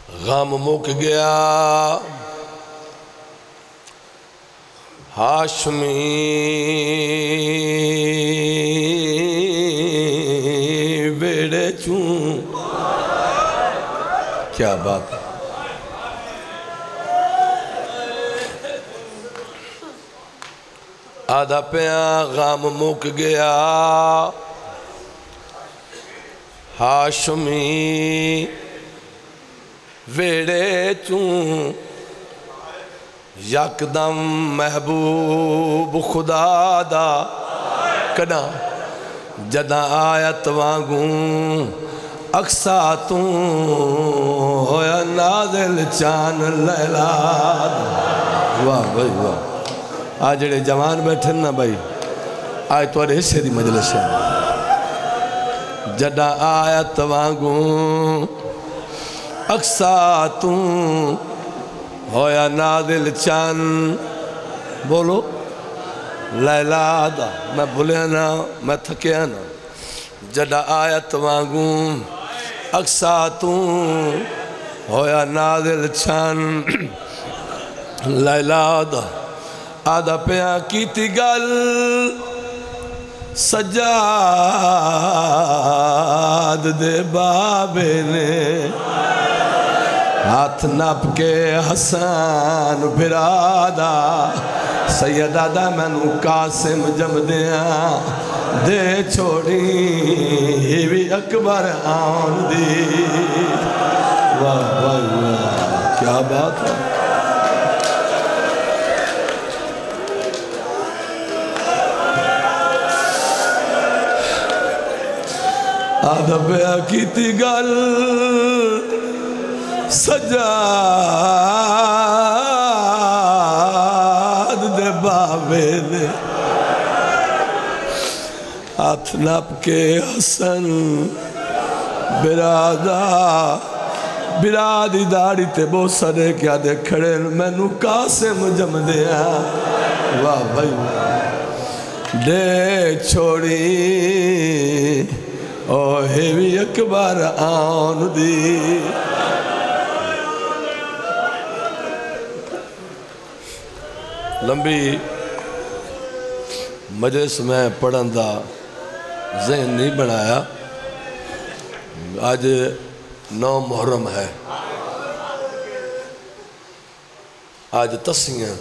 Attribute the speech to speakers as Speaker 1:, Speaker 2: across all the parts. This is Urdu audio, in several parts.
Speaker 1: غم مک گیا ہاشمی بیڑے چوں کیا بات ہے آدھا پیاں غم مک گیا ہاشمی ویڑے چوں یکدم محبوب خدا دا کنا جدہ آیت وانگوں اکساتوں ہویا نازل چان لیلاد واہ بھائی واہ آج جڑے جوان بیٹھے نا بھائی آج توڑے حصے دی مجلس ہے جدہ آیت وانگوں اکساتوں ہویا نازل چان بولو لیلادہ میں بھولیا نا میں تھکیا نا جدہ آیت وانگوں اکساتوں ہویا نازل چان لیلادہ آدھا پیاں کیتی گل سجاد دے بابے نے ہاتھ نپ کے حسان بھرادا سیدہ دا میں نو قاسم جم دیاں دے چھوڑی ہی بھی اکبر آن دی واہ واہ واہ کیا بات ہے آدھا بیعہ کیتی گل سجاد دے بابے نے ہاتھ نپ کے حسن برادی داڑی تے بہت سارے کیا دے کھڑے میں نو قاسم جم دیا واہ بھائی دے چھوڑی او ہیوی اکبر آن دی لمبی مجلس میں پڑھن دا ذہن نہیں بنایا آج 9 محرم ہے آج تسیاں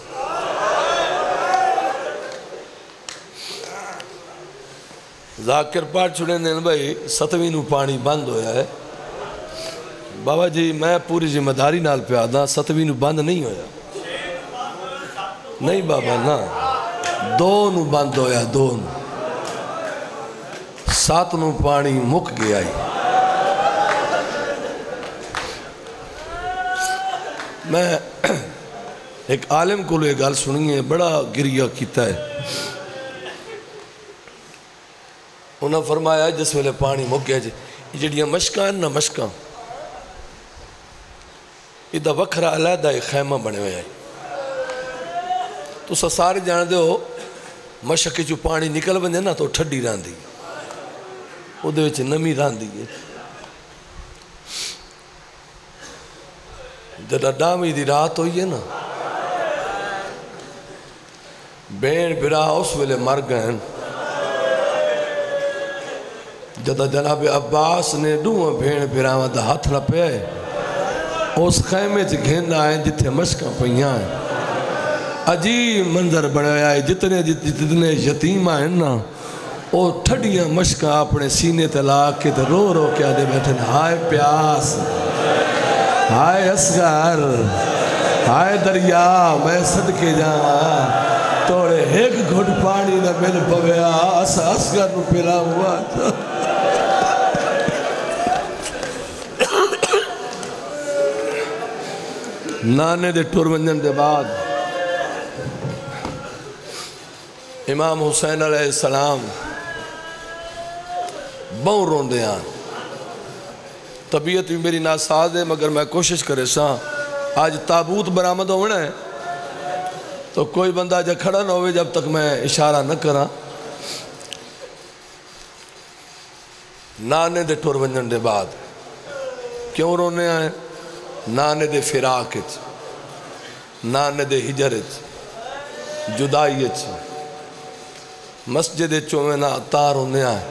Speaker 1: ذاکر پاٹ چھوڑے نے بھائی 7ویں نو پانی بند ہویا ہے بابا جی میں پوری ذمہ داری نال پہ آدھا 7ویں نو بند نہیں ہویا نہیں بابا نا 2 نو بند ہویا 2 نو 7 نو پانی مک گیا ہی میں ایک عالم کو لے گال سنیے بڑا گریہ کیتا ہے انہوں نے فرمایا جس ویلے پانی مک گیا جی جڑیاں مشکاں نہ مشکاں ادھا وکھرا علیحدہ ایک خیمہ بنے ہوئے ہیں تو سارے جان دے ہو مشکی جو پانی نکل بندے نا تو ٹھڈی ران دی وہ دے وچ نمی ران دی جدہ ڈامی دی رات ہوئی ہے نا بین برا اس ویلے مر گئے جدہ جناب عباس نے دوہاں بھین بھیراواں دا ہاتھ نہ پہ اس خیمے چ گھن آئے جتھے مشکاں پہیاں ہیں عجیب منظر بڑھایا ہے جتنے یتیم آئے نا وہ ٹھڈیاں مشکاں اپنے سینے تلا کے رو رو کے آدھے بیٹھے ہائے پیاس ہائے اسگار ہائے دریا میں صدقے جاواں توڑے ایک گھٹ پانی نہ مل پویا اسگار نو پلا ہوا نانے دے ٹور ونجن دے بعد امام حسین علیہ السلام بہن روندے ہیں طبیعت بھی میری ناساز ہے مگر میں کوشش کرے ساں آج تابوت برآمد ہونا ہے تو کوئی بندہ جب کھڑا نہ ہوئے جب تک میں اشارہ نہ کراں نانے دے ٹور ونجن دے بعد کیوں رونے آئے نانے دے فراق نانے دے ہجر جدائی مسجد چومینا تار ہونے آئے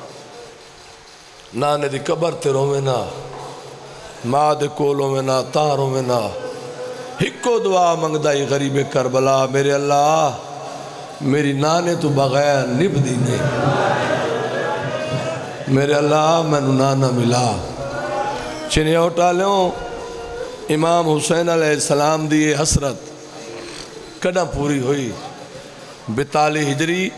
Speaker 1: نانے دی قبر تے رومینا ماں دے کولوں میں نا تاروں میں نا ہکو دعا منگدائی غریب کربلا میرے اللہ میری نانے تو بغیر نب دی نہیں میرے اللہ میں نانا ملا چنہیں اٹھا لیوں امام حسین علیہ السلام دی حسرت کنا پوری ہوئی 42 ہجری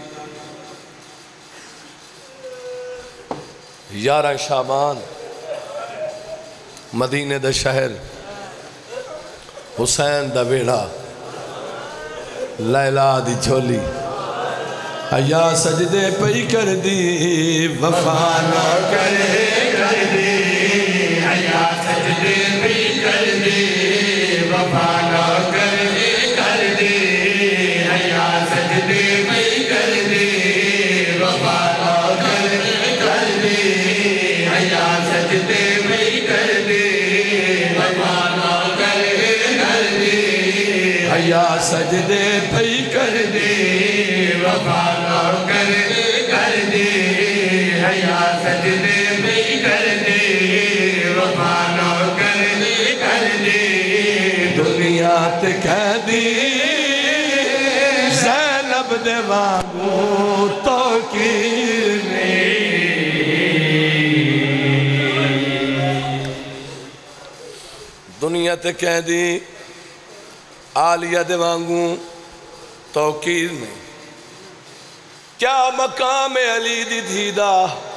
Speaker 1: 11 شعبان مدینے دا شہر حسین دا بیڑا لیلا دی جھولی حیا سجدے پئی کر دی وفا نہ کرے کر دی حیا سجدے پئی کر دی وفا نہ کرے کر دی حیا سجدے پئی کر دی وفا نہ کرے کر دی حیا سجدے پئی کر دی وفا نہ کرے کر دی حیا سجدے پئی کر دی وفا نہ کرے کر دی حیا سجدے پئی کر دی وفا نہ کرے کر دی دنیا تے کہہ دی زینب دے وانگو توقیر نہیں دنیا تے کہہ دی عالیہ دے وانگو توقیر نہیں کیا مقام علی دی دھیدہ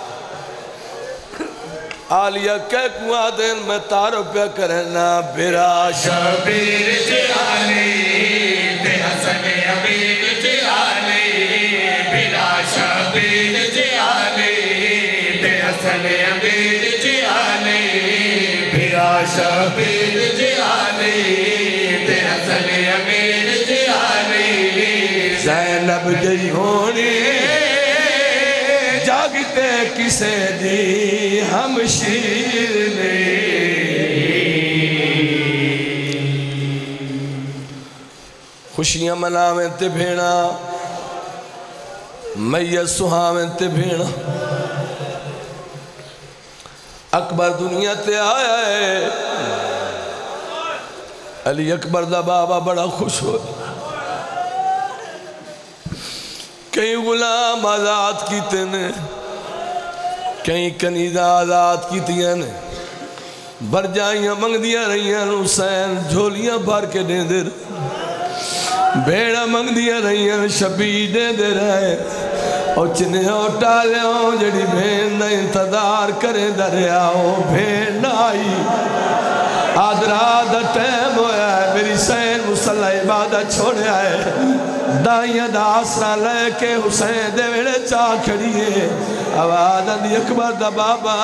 Speaker 1: عالیہ کہہ کوا دن میں تارو پہ کرنا برا شبیر جیالی دے حسن امیر جیالی برا شبیر جیالی دے حسن امیر جیالی برا شبیر جیالی دے حسن امیر جیالی زینب جی ہونی جاگتے کسے دی ہم شیر نے خوشیاں مناویں تے بھینا میت سہاویں تے بھینا اکبر دنیا تے آیا ہے علی اکبر دا بابا بڑا خوش ہو کئی غلام آزاد کیتے نے کئی کنیزہ آزاد کیتیاں نے برجائیاں منگ دیا رہیاں حسین جھولیاں بھر کے دے دے بھیڑا منگ دیا رہیاں شبی دے دے رہے اور چنہیں اٹھا لیاں جڑی بھین نہ انتظار کرے دریاؤ بھین نہ آئی آدھرا دا ٹیم ہویا ہے میری سین مسلح عبادت چھوڑے آئے دائیاں دا آسرا لے کے حسین دے ویڑے چاہ کھڑیے آواز دی اکبر دا بابا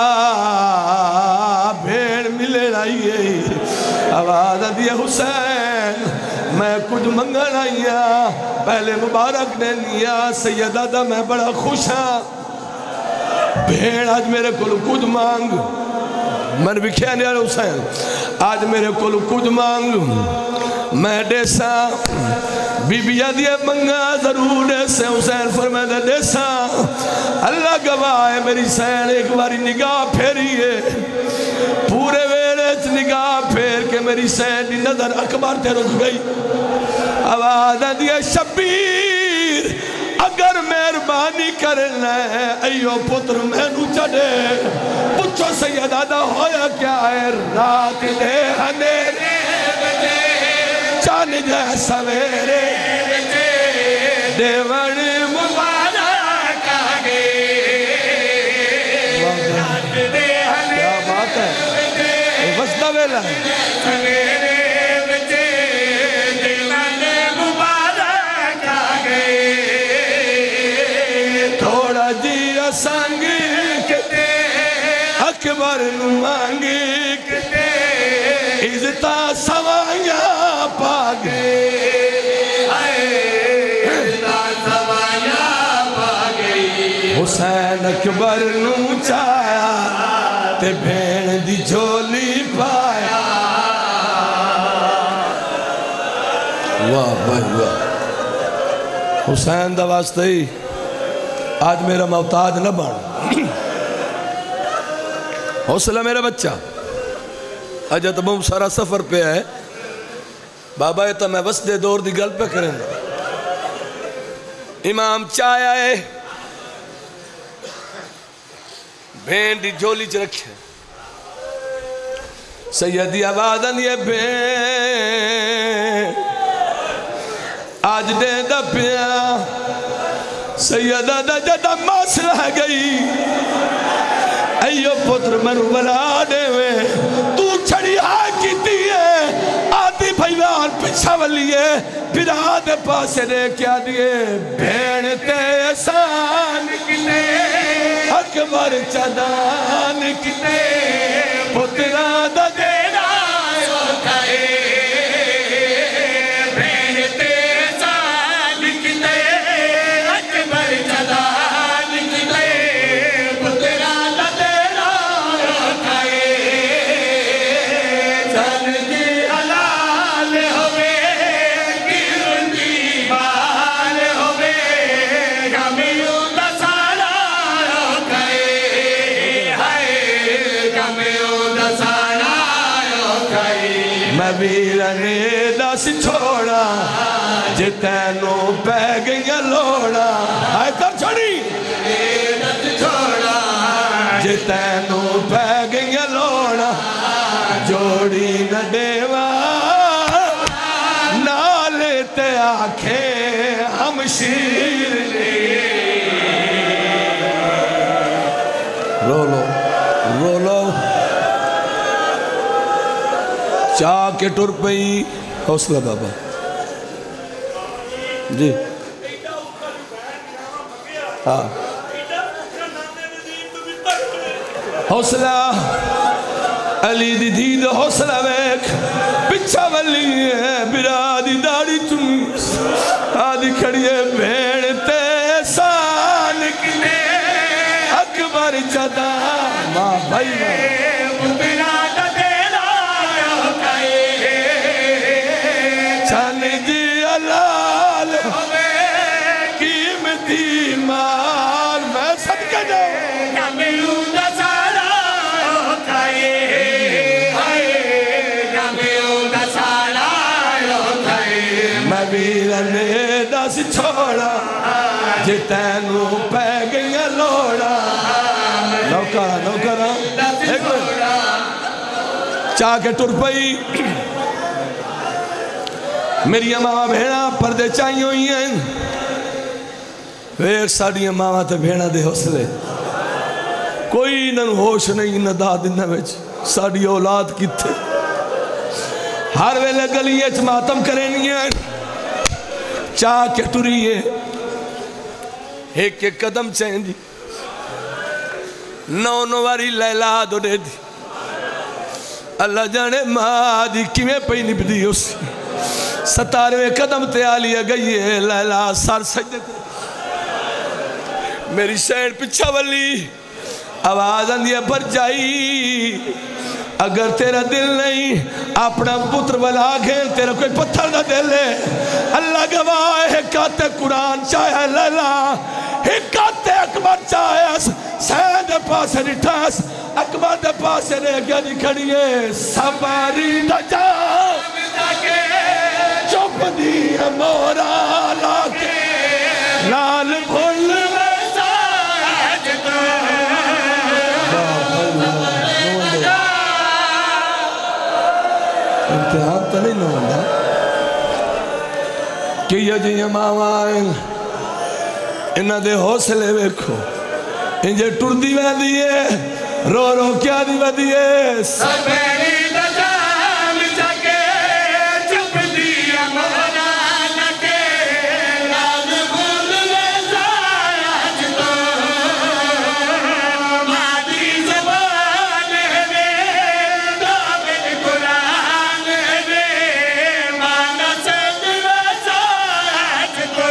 Speaker 1: بھیڑ ملے رہیے آواز دی حسین میں کچھ منگن آئیا پہلے مبارک نے نیا سیدہ دا میں بڑا خوش ہاں بھیڑ آج میرے کل کچھ مانگ من بھی کیا نہیں حسین آج میرے کل کچھ مانگ میں دیسا بی بی دیئے منگا ضرور دیسے حسین فرمائے دیسا اللہ گواہ ہے میری سین ایک باری نگاہ پھیریے پورے ویڑت نگاہ پھیر کے میری سین دی نظر اکبر تے رک گئی آواز دیئے شبیر اگر مہربانی کرنا ہے ایو پتر میں نو چڑے پچھو سیدہ دا ہویا کیا ہے رات دے ہنیرے چان جائے سویرے دیوان مبارک آگے رات دے ہنیرے وسطہ ویلہ ہے سنگ کتے اکبر نو مانگی کتے عزتہ سوائیاں پاگے عزتہ سوائیاں پاگے حسین اکبر نو چایا تے بھین دی جھولی پایا واہ بھائی واہ حسین دا واسطہ ہی آج میرا محتاج نہ بن حوصلہ میرا بچہ اجا تو بہت سارا سفر پہ ہے بابا یہ تو میں وسدے دور دی گل پہ کریں امام چائے آئے بھین دی جھولی چ رکھے سیدی آبادن یہ بھین آج دے دا پیا سیدہ دا جدہ ماس رہ گئی ایو پتر منو بلا دے وے تو چھڑی ہاں کی دیئے آدھی بھائیوان پچھا ولیے پھر آدھے پاسے دے کیا دیئے بھینتے احسان کنے اکبر چدان کنے پترہ دا دینا کھائے بھینتے احسان کنے اکبر چدان کنے پترہ دا دینا کھائے چل جی حلال ہوئے گرن دی بال ہوئے گمیوں دا سارا کھائے ہائے گمیوں دا سارا کھائے میں ویرنے دس چھوڑا جتینوں پہ گئیں لوڑا آئے کر چھوڑی دس چھوڑا جتینوں پہ گئیں لوڑا جوڑی نہ دیوا نالے تے آنکھیں ہم شیر لے رو لو چاہ کے ٹر پئی حوصلہ بابا جی ہاں حوصلہ علی دی دید حوصلہ ویک پچھا ولی ہے برادی داڑی چمیس آدھی کھڑیے بھیڑتے احسان کنے اکبر چدا ماں بھائی چن جی علال قیمتی مال میں صدقہ جاؤں گمیوں دا سارا کھائے گمیوں دا سارا کھائے میں ویرنے دس چھوڑا جتینوں پہ گئیں لوڑا نوکرہ ایک منٹ چاہ کے ٹر پئی میری ماما بھیڑا پردے چاہیے ہوئی ہیں ویک ساڑی ماما تے بھیڑا دے حوصلے کوئی نن ہوش نہیں نہ داد نہ وچ ساڑی اولاد کی تھے ہر ویلے گلیے چ ماتم کریں ہیں چاہ کے ٹریے ایک ایک قدم چاہیں دی نو واری لیلہ دو دے دی اللہ جانے ماں دی کیویں پئی نبدی اسی 17ویں قدم تے آلیا گئی ہے لیلہ سار سجدے تے میری سینڈ پچھا ولی آواز اندیا پر جائی اگر تیرا دل نہیں اپنا پتر والا گھیل تیرا کوئی پتھر نہ دے لے اللہ گواہ ہے حکات قرآن چاہے لیلہ حکات اکبر چاہے سین دے پاسے نٹھاس اکبر دے پاسے نے گیا دی کھڑیے سباری دا جا چوپ دیا مورا لاکے لال بھول میں ساجدہ امتحان تو نہیں نوانا کہ یہ جی ماوائیں انہاں دے حوصلے ویکھو انجھے ٹر دیوہ دیئے رو رو کیا دیوہ دیئے سبیری دجام جگے چپ دیا مولا لگے لال بھول لے زائج تو مادی زبان ہے دامن قرآن ہے مانا سید زائج تو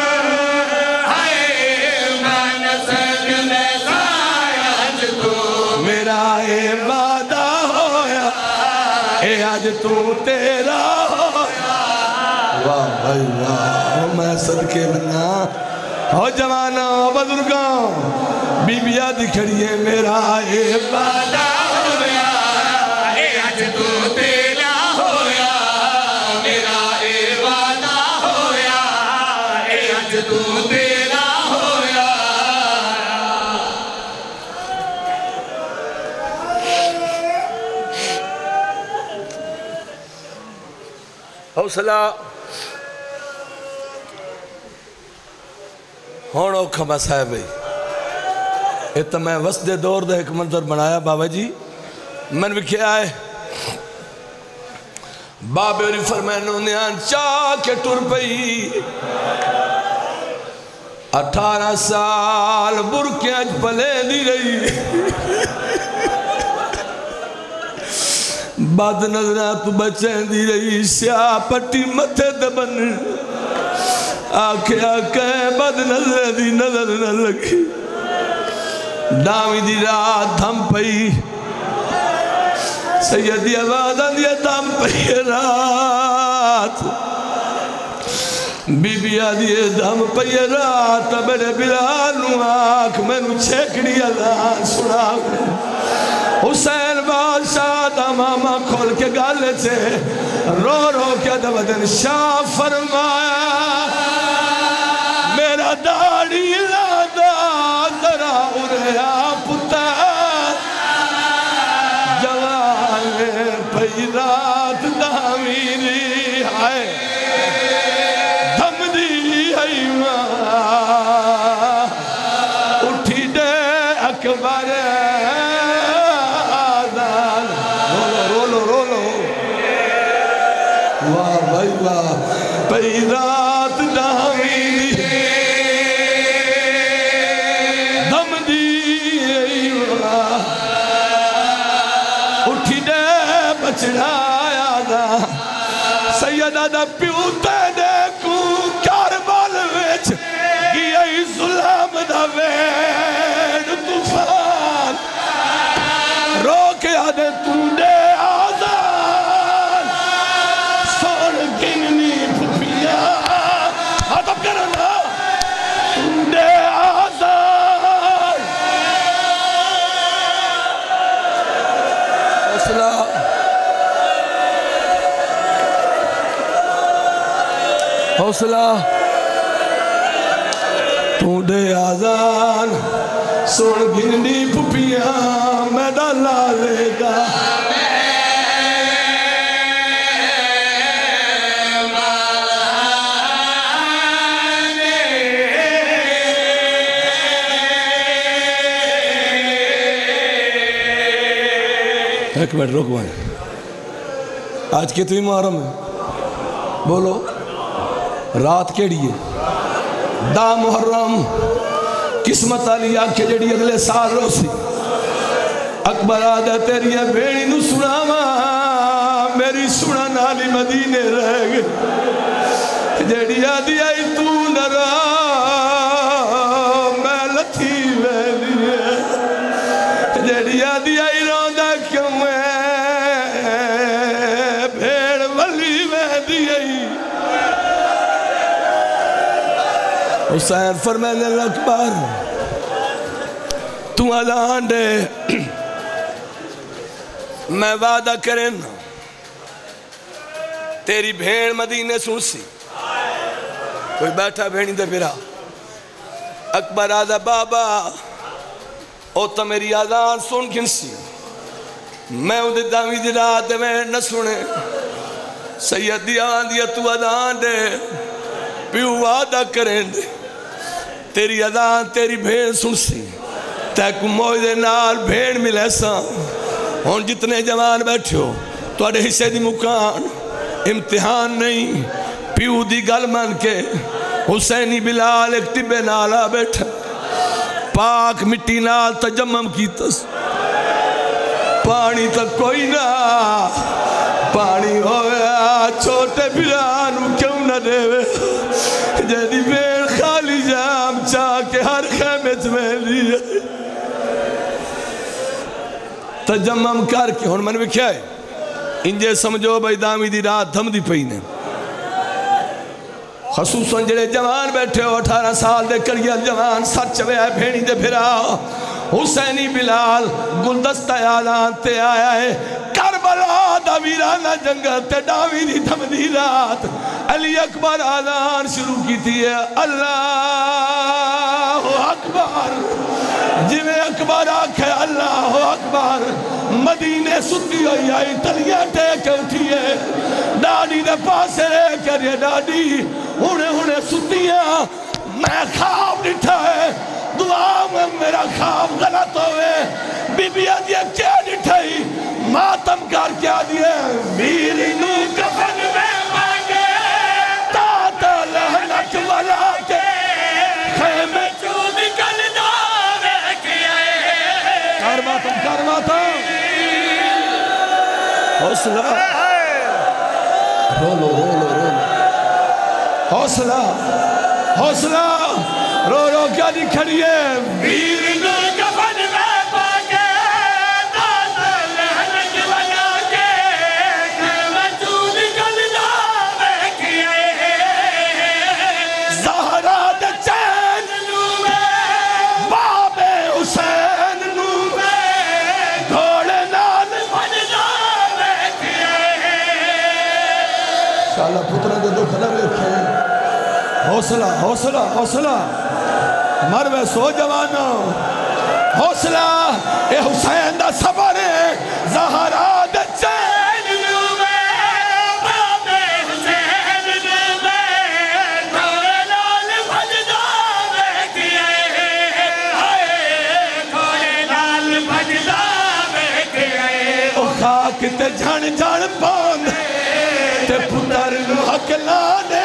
Speaker 1: ہائے مانا سید زائج تو میرا اے وعدہ ہویا اے آج تو تیرا ہویا واہ بھائی واہ میں صدقے بنا ہو جوانا بزرگاں بی بیا دکھڑی ہے میرا اے وعدہ ہویا اے اج تو تیرا ہویا میرا اے وعدہ ہویا اے اج تو تیرا ہویا حوصلہ ہون اوکھا مسائے بھئی اتنا میں وسط دور دے ایک منظر بنایا بابا جی من بھی کیا ہے بابے اور فرمینوں نیان چاہ کے ٹر پئی 18 سال برکیں اج پلے دی رہی باد نظرات بچیں دی رہی سیاہ پٹی متھے دبن آکھے آکھے بد نظر دی نظر نہ لگی ڈامی دی رات دھم پئی سیدی آواز آدھیا دھم پئی رات بی بی آدھیا دھم پئی رات بڑے بلالوں آنکھ میں نو چھیکڑی اللہ سنا حسین بادشاہ دا ماما کھول کے گالے سے رو رو کے دودن شاہ فرمایا میرا داڑی لادا ذرا اریا پتا جوانے پئی رات دامیری آئے دھم دی حیوان اٹھی دے اکبر آدان رولو رولو رولو واہ بھائی واہ پئی رات دامیری دھم دی حیوان اٹھی دے بچڑایا دا سیدہ دا پیوتے دیکھوں کاربال ویچ گئی ظلم دا ویڑ طوفان رو کے آدھے تم دے آزان سون گننی پھپیا ہاتھ اب کرنا تم دے آزان حوصلہ حوصلہ تو دے آزان سون گھنڈی پھپیاں میں ڈالا لے گا ایک منٹ روک بھائی آج کتنی محرم ہے بولو رات کیڑی ہے دا محرم قسمت علی آنکھے جڑی اگلے سال روسی اکبر آدھا تیری بھیڑی نو سناوا میری سنا نالی مدینے رہ گئے جڑی آدھی آئی تو نرا میں لتھی ویلی جڑی آدھی آئی روندہ کیوں میں بھیڑ ولی ویدی آئی حسین فرمائے اکبر تو اذان دے میں وعدہ کریں تیری بھیڑ مدینے سن سی کوئی بیٹھا بھیڑی دے پھرا اکبر آدھا بابا او تا میری اذان سن کن سی میں اندھے دامی دی رات میں نہ سنے سیدی آن دیا تو اذان دے پیو وعدہ کریں دے تیری اذان تیری بھیڑ سن سی تیکو موجے نال بھیڑ ملے سا ہون جتنے جوان بیٹھو تو اڑے حصے دی مکان امتحان نہیں پیو دی گل من کے حسینی بلال ایک ٹبے نالا بیٹھا پاک مٹی نال تجمم کی تس پانی تک کوئی نہ پانی ہویا چھوٹے بلانو کیوں نہ دے جیدی بیر خالی جام چاہ کے ہر خیمت میں لیا تجمم کر کے ہون من بھی کیا ہے انجے سمجھو بھائی دامی دی رات دھم دی پہینے خصوصاً جڑے جوان بیٹھے ہو 18 سال دے کریئر جوان سر چوے آئے بھینی دے پھرا حسینی بلال گلدستہ اعلان تے آیا ہے کربلا دا ویرانہ جنگل تے ڈاوی دی دھمدی رات علی اکبر اعلان شروع کی تھی ہے اللہ اکبر جویں اکبر آکھے اللہ اکبر مدینے ستی ہوئی آئی تلیاں ٹیک اٹھی ہے ڈاڈی دے پاسے رہ کر یہ ڈاڈی ہونے ستیاں میں خواب ڈٹھا ہے دعا میں میرا خواب غلط ہوئے بی بی آدھیا کیا ڈٹھائی ماتم کار کیا دیئے میری نو کفن میں مانگے تاتا لہنک والا کے خیمے چود کل دارے کیے کار ماتم حوصلہ رولو حوصلہ رو کیا دی کھڑی ہے ویر نو کفن میں پاکے تاتا لہنک والا کے خیمے چود کل دارے کیے زہرا دے چین نو میں باب حسین نو میں گھوڑے نال بھج دارے کیے شاءاللہ پترہ دے دکھ نہ رکھے حوصلہ مروے سو جوانوں حوصلہ اے حسین دا صبر ہے زہرا دے چین نو میں باب حسین نو میں گھوڑے نال بھج دارے کیے گھوڑے نال بھج دارے کیے او خاک تے جھن جھن پاند تے پتر نو حق لانے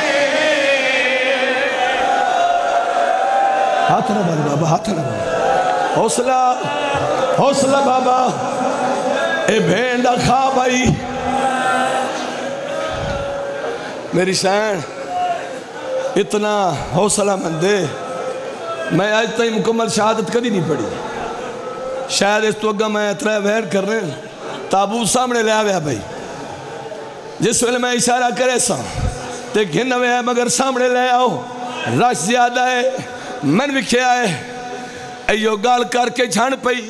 Speaker 1: ہاتھ نہ بن بابا ہاتھ نہ بن حوصلہ بابا اے بھین دا خواب آئی میری شان اتنا حوصلہ مند دے میں آج تک مکمل شہادت کدی نہیں پڑھی شاید اس تو اگا میں اتنا ویر کر رہے ہیں تابوت سامنے لے آویا بھائی جس ویلے میں اشارہ کرے سا تے گھن ہوئے ہیں مگر سامنے لے آؤ رش زیادہ ہے من بھی کیا ہے ایو گال کر کے جھان پئی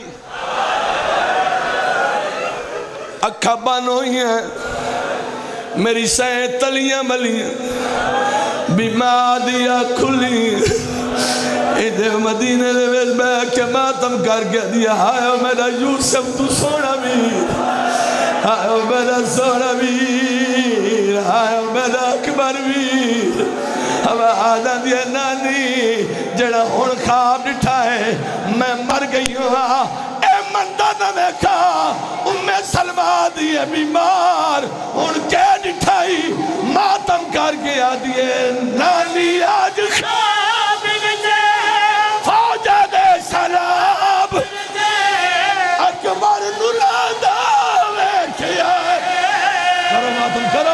Speaker 1: اکھا بان ہوئی ہیں میری سائیں تلیاں ملیاں بیمار دیا کھلی ایدے مدینے دے ویل بے کے ماتم کر کے دیا ہائے میرا یوسف تو سونا بھی ہائے میرا سونا بھی ہائے میرا اکبر بھی اب آدھا دیا نانی جڑا ہون خواب ڈٹھا ہے میں مر گئی ہوں اے مندہ نہ میں کھا سلمہ دیئے بیمار ہون کے ڈٹھائی ماتم کر کے آدھیے نانی آج خواب بجے فوجہ دے سلام اکبر نلادہ میں کیا کرو ماتم کرو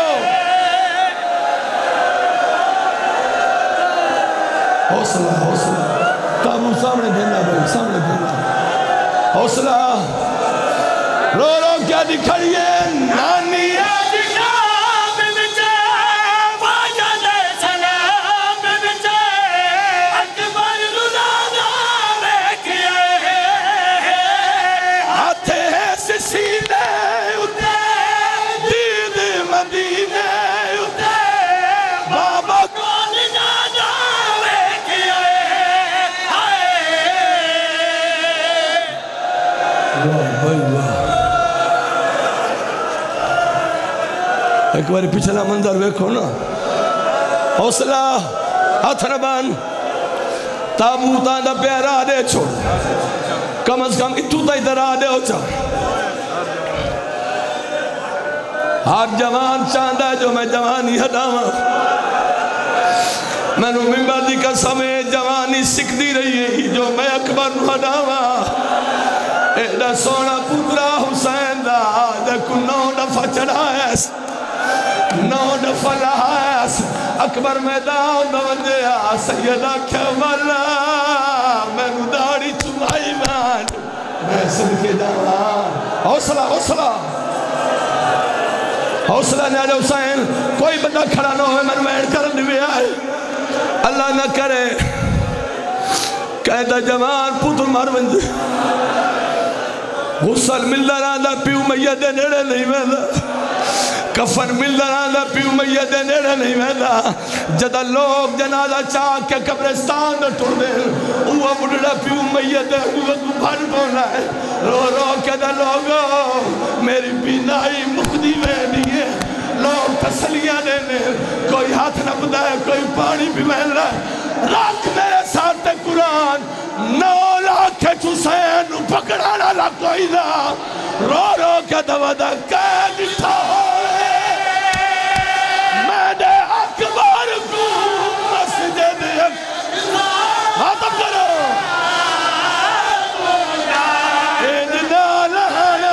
Speaker 1: حوصلہ تابو سامنے دینا بھائی سامنے دینا حوصلہ رو کیا دکھڑی ہے نانی آج خواب بچے فوجہ دے سلام بچے اکبر نلادہ میں کیا ہاتھے سسینے اتے دید مدینے اتے بابا کون نادہ ایک باری پچھلا منظر ویکھو نا حوصلہ ہاتھ نہ بان تابوتاں دا پیارا دے چھوڑ کم از کم اتو تا ادھر آدھے ہو چاہ ہر جوان چاندہ ہے جو میں جوانی ہٹاواں میں نو ممبر دی قسم جوانی سکھ دی رہی ہے جو میں اکبر نو ہٹاواں ایڈا سونا پترا حسین دا دیکھو 9 دفعہ چڑھائیس 9 دفعہ لہائیس اکبر میدان دوندیا سیدہ کمالا میں نو داڑی چمائی مان میں سن کے جاوان حوصلہ حوصلہ نہ حسین کوئی بندہ کھڑا نہ ہوئے میں وین کرن دیوے آئے اللہ نہ کرے کہتا جوان پتر مار بند غسل ملدہ راندہ پیو میت دے نیڑے نہیں ویندہ کفن ملدہ راندہ پیو میت دے نیڑے نہیں ویندہ جدہ لوگ جنازہ چاہ کے قبرستان دے ٹوڑ دے اوہ بڑھڑا پیو میت دے اوہ کو بھر پونا ہے رو رو کے دا لوگو میری بینائی مقدی میں نہیں ہے لوگ تسلیاں دینے کوئی ہاتھ نہ بدائے کوئی پانی بھی محل رہا ہے رکھ میرے ساتھ قرآن 9 لاکھ حسین پکڑانا لگ کوئی دا رو رو کے دوادہ کہہ دٹھا ہوئے میں نے اکبر کو مسجد ہاتم کرو ایدنا لہنا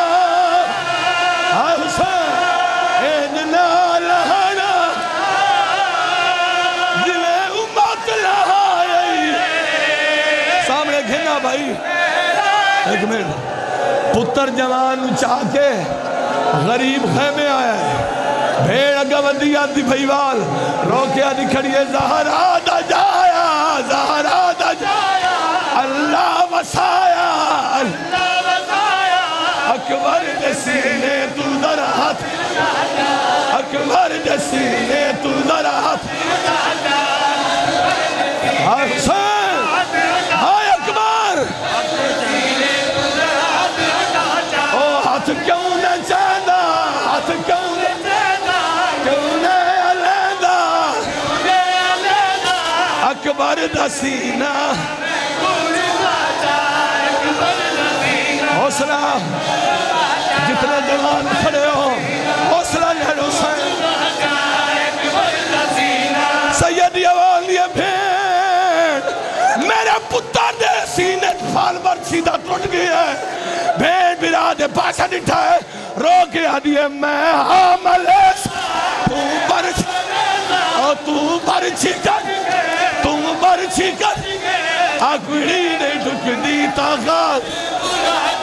Speaker 1: حسین ایدنا لہنا دلے امت لہائی سامنے گھنا بھائی ایک منٹ پتر جوان چاہ کے غریب خیمے آیا ہے بھیڑ اگا ودی آتی بھائیوال روکے آدھی کھڑی ہے زہرا دا جایا زہرا دا جایا اللہ وسایا اللہ وسایا اکبر دے سینے تو در ہاتھ اکبر دے سینے تو در ہاتھ حسین ہائے اکبر ہاتھ کیوں نہ چاہتا ہاتھ کیوں نہ چاہتا کیوں نہ علیدہ اکبر دا سینہ حوصلہ جتنے جوان کھڑے ہو حوصلہ لہر حسین سید یوالی بھیڑ میرے پتر دے سینے فال بر سیدھا ٹوٹ گیا ہے بھیڑ برا دے پاسا ڈٹھا ہے رو کے آدھی ہے میں حاملس تو برچی کر اکوڑی نے ٹھک دی طاقت